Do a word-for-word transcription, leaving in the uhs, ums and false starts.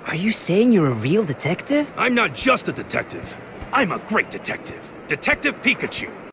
Are you saying you're a real detective? I'm not just a detective. I'm a great detective. Detective Pikachu.